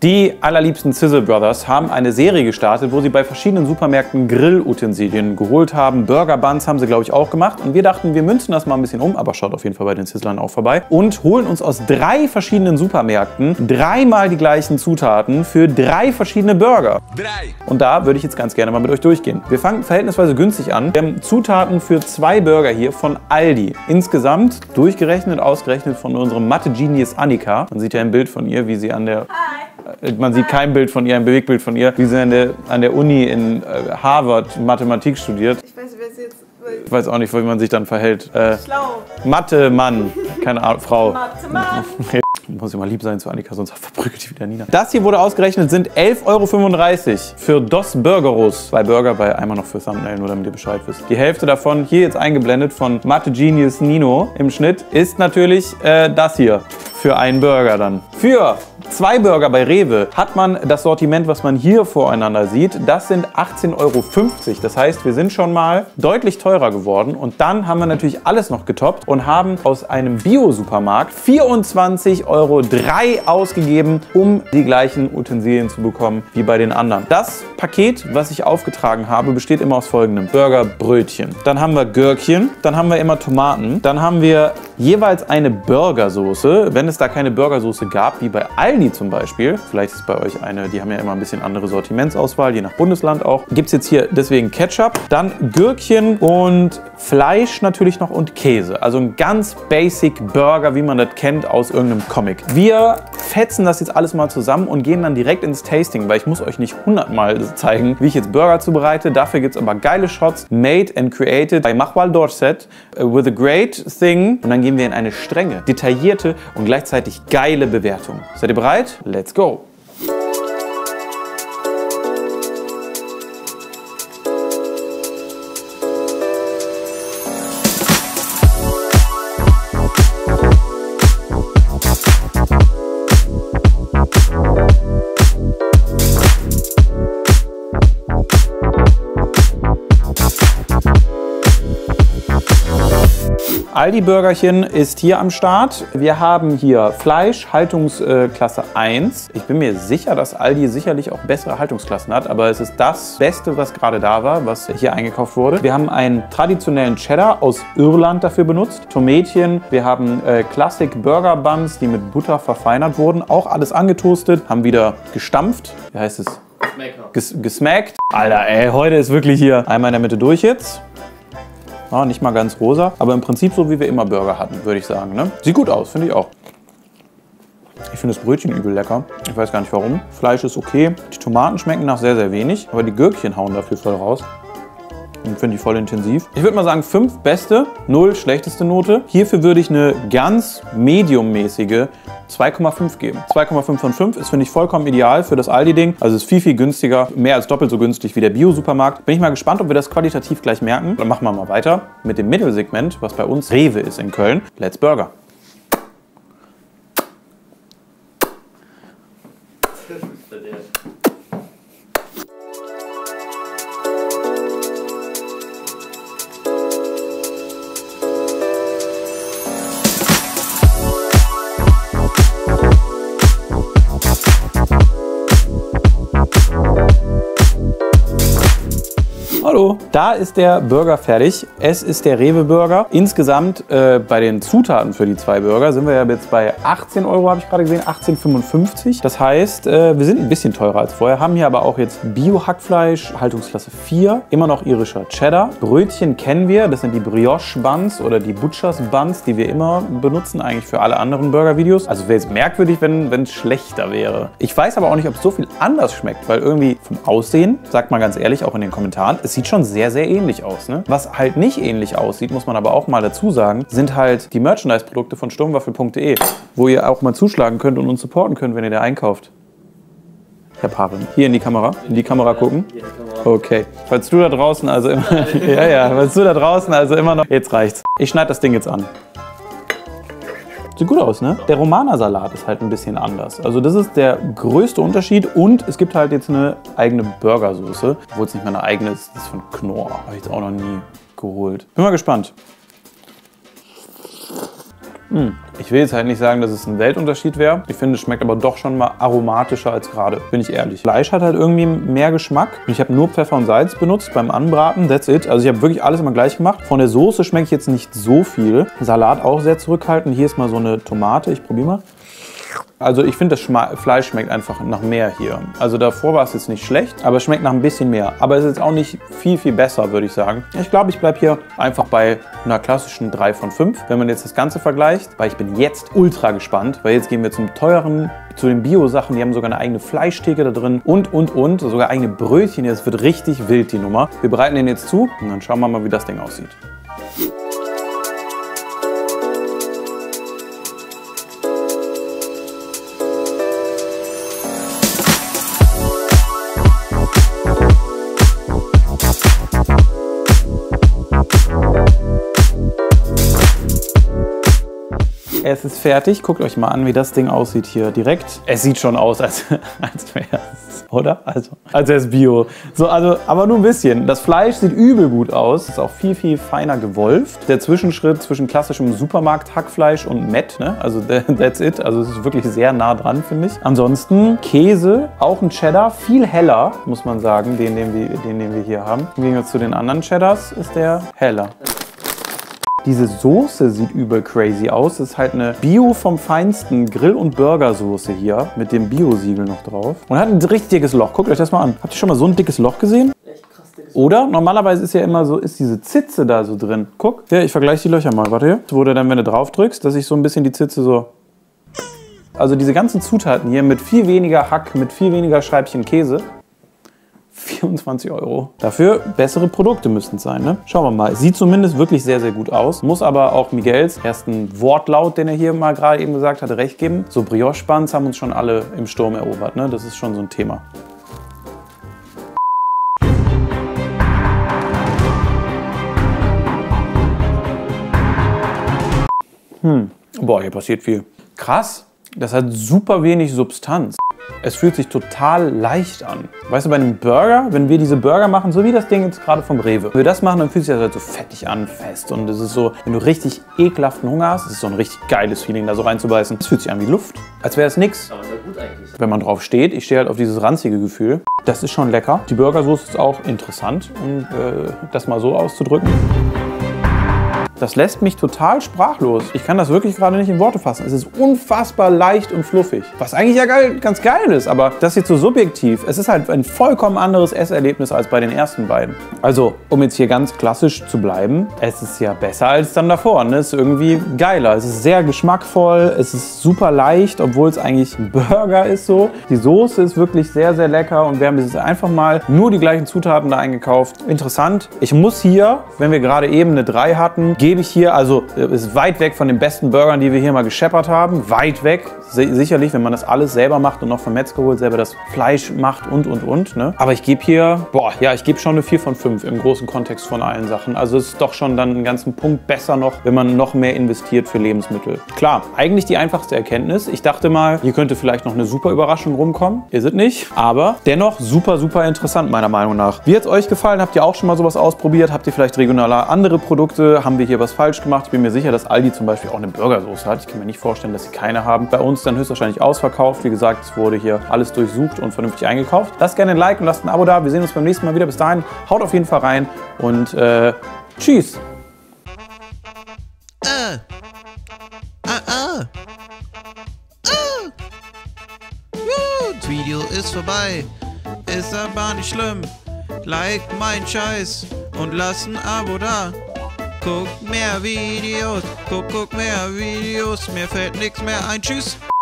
Die allerliebsten Sizzle Brothers haben eine Serie gestartet, wo sie bei verschiedenen Supermärkten Grillutensilien geholt haben. Burger Buns haben sie, glaube ich, auch gemacht. Und wir dachten, wir münzen das mal ein bisschen um, aber schaut auf jeden Fall bei den Sizzlern auch vorbei. Und holen uns aus 3 verschiedenen Supermärkten 3-mal die gleichen Zutaten für 3 verschiedene Burger. Und da würde ich jetzt ganz gerne mal mit euch durchgehen. Wir fangen verhältnisweise günstig an. Wir haben Zutaten für 2 Burger hier von Aldi. Insgesamt durchgerechnet, ausgerechnet von unserem Mathe-Genius Annika. Man sieht ja ein Bild von ihr, wie sie an der... Man sieht kein Bild von ihr, ein Bewegtbild von ihr, wie sie an der Uni in Harvard Mathematik studiert. Ich weiß, wer es jetzt... Ich weiß auch nicht, wie man sich dann verhält. Schlau. Mathe-Mann, keine Ahnung, Frau. Mathe-Mann. Muss ich mal lieb sein zu Annika, sonst verprügelt die wieder Nina. Das hier wurde ausgerechnet, sind 11,35 € für Dos Burgeros. 2 Burger bei einmal noch für Thumbnail, nur damit ihr Bescheid wisst. Die Hälfte davon, hier jetzt eingeblendet von Mathe Genius Nino im Schnitt, ist natürlich das hier. Für einen Burger dann. Für 2 Burger bei Rewe hat man das Sortiment, was man hier voreinander sieht. Das sind 18,50 €. Das heißt, wir sind schon mal deutlich teurer geworden. Und dann haben wir natürlich alles noch getoppt und haben aus einem Bio-Supermarkt 24,03 € ausgegeben, um die gleichen Utensilien zu bekommen wie bei den anderen. Das Paket, was ich aufgetragen habe, besteht immer aus folgendem: Burgerbrötchen. Dann haben wir Gürkchen. Dann haben wir immer Tomaten. Dann haben wir jeweils eine Burgersoße. Wenn es da keine Burgersoße gab, wie bei Aldi zum Beispiel, vielleicht ist bei euch eine, die haben ja immer ein bisschen andere Sortimentsauswahl, je nach Bundesland auch, gibt es jetzt hier deswegen Ketchup, dann Gürkchen und Fleisch natürlich noch und Käse. Also ein ganz basic Burger, wie man das kennt aus irgendeinem Comic. Wir fetzen das jetzt alles mal zusammen und gehen dann direkt ins Tasting, weil ich muss euch nicht 100-mal zeigen, wie ich jetzt Burger zubereite. Dafür gibt es aber geile Shots, made and created by Machwal Dorset with a great thing. Und dann gehen wir in eine strenge, detaillierte und gleichzeitig geile Bewertung. Seid ihr bereit? Let's go! Aldi-Burgerchen ist hier am Start. Wir haben hier Fleisch, Haltungsklasse 1. Ich bin mir sicher, dass Aldi sicherlich auch bessere Haltungsklassen hat, aber es ist das Beste, was gerade da war, was hier eingekauft wurde. Wir haben einen traditionellen Cheddar aus Irland dafür benutzt. Tomätchen. Wir haben Classic Burger Buns, die mit Butter verfeinert wurden. Auch alles angetoastet. Haben wieder gestampft. Wie heißt es? Gesmackt. Alter, ey, heute ist wirklich hier einmal in der Mitte durch jetzt. Ja, nicht mal ganz rosa, aber im Prinzip so, wie wir immer Burger hatten, würde ich sagen. Ne? Sieht gut aus, finde ich auch. Ich finde das Brötchen übel lecker. Ich weiß gar nicht warum. Fleisch ist okay. Die Tomaten schmecken nach sehr, sehr wenig, aber die Gürkchen hauen dafür voll raus. Und finde ich voll intensiv. Ich würde mal sagen 5 beste, 0 schlechteste Note. Hierfür würde ich eine ganz mediummäßige 2,5 geben. 2,5 von 5 ist, finde ich, vollkommen ideal für das Aldi-Ding. Also ist viel, viel günstiger, mehr als doppelt so günstig wie der Bio-Supermarkt. Bin ich mal gespannt, ob wir das qualitativ gleich merken. Dann machen wir mal weiter mit dem Mittelsegment, was bei uns Rewe ist in Köln. Let's Burger. Hallo, da ist der Burger fertig. Es ist der Rewe Burger. Insgesamt bei den Zutaten für die 2 Burger sind wir ja jetzt bei 18 €, habe ich gerade gesehen, 18,55 €. Das heißt, wir sind ein bisschen teurer als vorher, haben hier aber auch jetzt Bio-Hackfleisch, Haltungsklasse 4, immer noch irischer Cheddar. Brötchen kennen wir, das sind die Brioche Buns oder die Butchers Buns, die wir immer benutzen, eigentlich für alle anderen Burger-Videos. Also wäre es merkwürdig, wenn es schlechter wäre. Ich weiß aber auch nicht, ob es so viel anders schmeckt, weil irgendwie vom Aussehen, sagt mal ganz ehrlich, auch in den Kommentaren, es sieht schon sehr, sehr ähnlich aus. Ne? Was halt nicht ähnlich aussieht, muss man aber auch mal dazu sagen, sind halt die Merchandise-Produkte von sturmwaffel.de, wo ihr auch mal zuschlagen könnt und uns supporten könnt, wenn ihr da einkauft. Herr Papen, hier in die Kamera gucken. Okay, falls du da draußen also immer, falls du da draußen also immer noch, jetzt reicht's. Ich schneide das Ding jetzt an. Sieht gut aus, ne? Der Romana-Salat ist halt ein bisschen anders. Also das ist der größte Unterschied und es gibt halt jetzt eine eigene Burgersoße. Obwohl es nicht mal eine eigene ist, das ist von Knorr. Habe ich jetzt auch noch nie geholt. Bin mal gespannt. Ich will jetzt halt nicht sagen, dass es ein Weltunterschied wäre. Ich finde, es schmeckt aber doch schon mal aromatischer als gerade, bin ich ehrlich. Fleisch hat halt irgendwie mehr Geschmack. Ich habe nur Pfeffer und Salz benutzt beim Anbraten, that's it. Also ich habe wirklich alles immer gleich gemacht. Von der Soße schmecke ich jetzt nicht so viel. Salat auch sehr zurückhaltend. Hier ist mal so eine Tomate, ich probiere mal. Also ich finde, das Fleisch schmeckt einfach nach mehr hier. Also davor war es jetzt nicht schlecht, aber es schmeckt nach ein bisschen mehr. Aber es ist jetzt auch nicht viel, viel besser, würde ich sagen. Ich glaube, ich bleibe hier einfach bei einer klassischen 3 von 5. Wenn man jetzt das Ganze vergleicht, weil ich bin jetzt ultra gespannt, weil jetzt gehen wir zum teuren, zu den Bio-Sachen. Die haben sogar eine eigene Fleischtheke da drin und. Sogar eigene Brötchen. Es wird richtig wild, die Nummer. Wir bereiten den jetzt zu und dann schauen wir mal, wie das Ding aussieht. Es ist fertig. Guckt euch mal an, wie das Ding aussieht hier direkt. Es sieht schon aus, als wäre es, oder? Also, als wäre es Bio. So, also, aber nur ein bisschen. Das Fleisch sieht übel gut aus. Ist auch viel, viel feiner gewolft. Der Zwischenschritt zwischen klassischem Supermarkt-Hackfleisch und Mett, ne? Also that's it. Also es ist wirklich sehr nah dran, finde ich. Ansonsten Käse, auch ein Cheddar. Viel heller, muss man sagen, den wir hier haben. Im Gegensatz zu den anderen Cheddars ist der heller. Diese Soße sieht übel crazy aus. Das ist halt eine Bio vom Feinsten Grill- und Burgersoße hier mit dem Bio-Siegel noch drauf. Und hat ein richtig dickes Loch. Guckt euch das mal an. Habt ihr schon mal so ein dickes Loch gesehen? Echt krass dickes Loch. Oder? Normalerweise ist ja immer so, ist diese Zitze da so drin. Guck. Ja, ich vergleiche die Löcher mal. Warte hier. Wo du dann, wenn du drauf drückst, dass ich so ein bisschen die Zitze so... Also diese ganzen Zutaten hier mit viel weniger Hack, mit viel weniger Scheibchen Käse. 24 €. Dafür bessere Produkte müssten es sein, ne? Schauen wir mal. Sieht zumindest wirklich sehr, sehr gut aus. Muss aber auch Miguels ersten Wortlaut, den er hier mal gerade eben gesagt hat, recht geben. So Brioche-Buns haben uns schon alle im Sturm erobert, ne? Das ist schon so ein Thema. Boah, hier passiert viel. Krass. Das hat super wenig Substanz. Es fühlt sich total leicht an. Weißt du, bei einem Burger, wenn wir diese Burger machen, so wie das Ding jetzt gerade vom Rewe. Wenn wir das machen, dann fühlt sich das halt so fettig an, fest. Und es ist so, wenn du richtig ekelhaften Hunger hast, ist es so ein richtig geiles Feeling, da so reinzubeißen. Es fühlt sich an wie Luft. Als wäre es nix. Aber sehr gut eigentlich. Wenn man drauf steht, ich stehe halt auf dieses ranzige Gefühl. Das ist schon lecker. Die Burgersoße ist auch interessant, um das mal so auszudrücken. Das lässt mich total sprachlos. Ich kann das wirklich gerade nicht in Worte fassen. Es ist unfassbar leicht und fluffig. Was eigentlich ja ganz geil ist, aber das ist jetzt so subjektiv. Es ist halt ein vollkommen anderes Esserlebnis als bei den ersten beiden. Also, um jetzt hier ganz klassisch zu bleiben, es ist ja besser als dann davor. Ne? Es ist irgendwie geiler. Es ist sehr geschmackvoll. Es ist super leicht, obwohl es eigentlich ein Burger ist so. Die Soße ist wirklich sehr, sehr lecker und wir haben jetzt einfach mal nur die gleichen Zutaten da eingekauft. Interessant. Ich muss hier, wenn wir gerade eben eine 3 hatten, gebe ich hier, also ist weit weg von den besten Burgern, die wir hier mal gescheppert haben. Weit weg. Sicherlich, wenn man das alles selber macht und noch vom Metzger holt, selber das Fleisch macht und. Ne? Aber ich gebe hier, ich gebe schon eine 4 von 5 im großen Kontext von allen Sachen. Also es ist doch schon dann einen ganzen Punkt besser noch, wenn man noch mehr investiert für Lebensmittel. Klar, eigentlich die einfachste Erkenntnis. Ich dachte mal, hier könnte vielleicht noch eine super Überraschung rumkommen. Ist es nicht. Aber dennoch super, super interessant meiner Meinung nach. Wie hat es euch gefallen? Habt ihr auch schon mal sowas ausprobiert? Habt ihr vielleicht regionaler andere Produkte? Haben wir hier was falsch gemacht? Ich bin mir sicher, dass Aldi zum Beispiel auch eine Burgersoße hat. Ich kann mir nicht vorstellen, dass sie keine haben. Bei uns dann höchstwahrscheinlich ausverkauft. Wie gesagt, es wurde hier alles durchsucht und vernünftig eingekauft. Lasst gerne ein Like und lasst ein Abo da. Wir sehen uns beim nächsten Mal wieder. Bis dahin, haut auf jeden Fall rein und tschüss. Das Video ist vorbei. Ist aber nicht schlimm. Like mein Scheiß und lass ein Abo da. Guck mehr Videos, guck mehr Videos, mir fällt nichts mehr ein. Tschüss.